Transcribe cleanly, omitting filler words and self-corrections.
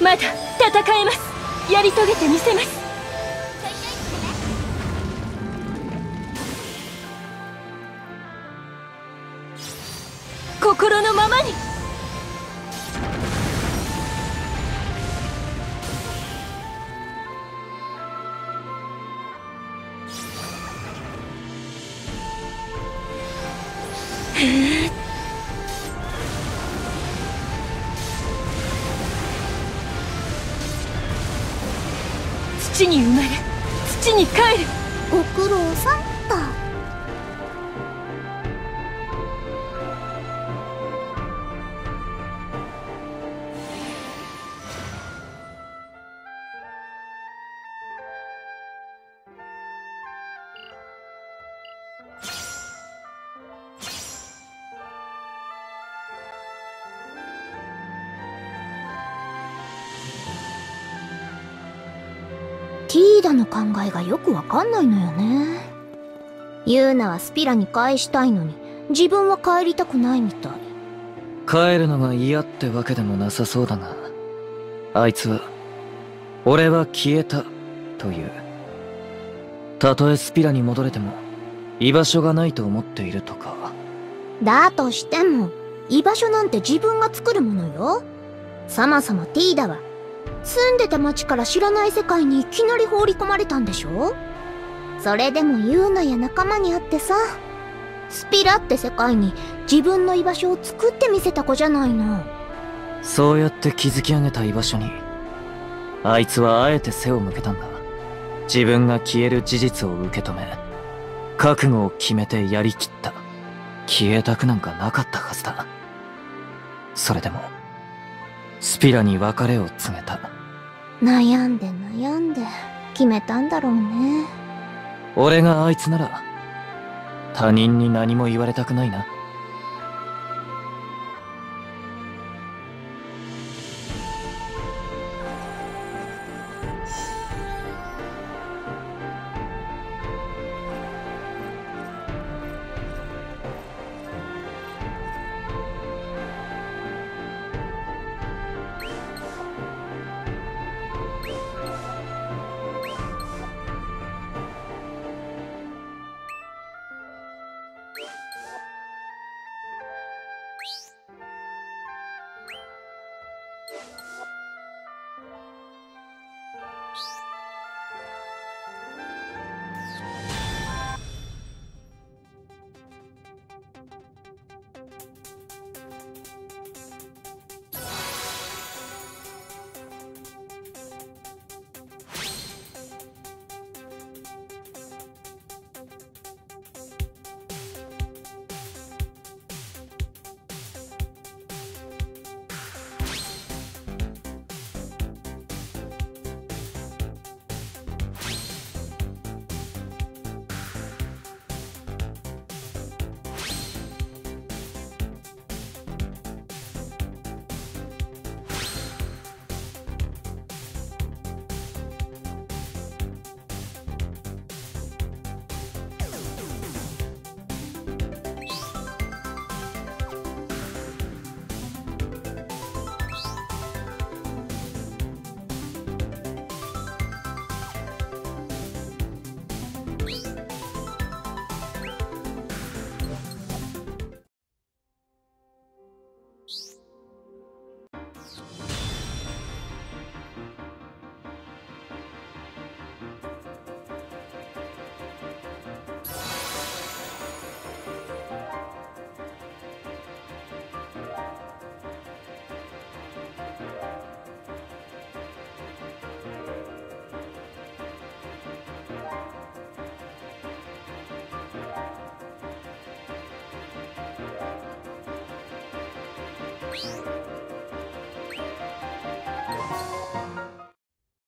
まだ戦えます。やり遂げてみせます。心のままに。土に生まれ土に帰る。 ご苦労さんと。ティーダの考えがよくわかんないのよね。ユーナはスピラに返したいのに自分は帰りたくないみたい。 帰るのが嫌ってわけでもなさそうだが、あいつは俺は消えたという。たとえスピラに戻れても居場所がないと思っているとか。 だとしても居場所なんて自分が作るものよ。そもそもティーダは住んでた町から知らない世界にいきなり放り込まれたんでしょ。それでもユーナや仲間に会ってさ、スピラって世界に自分の居場所を作ってみせた子じゃないの。 そうやって築き上げた居場所にあいつはあえて背を向けたんだ。自分が消える事実を受け止め、覚悟を決めてやりきった。消えたくなんかなかったはずだ。それでもスピラに別れを告げた。 悩んで悩んで決めたんだろうね。 俺があいつなら他人に何も言われたくないな。 you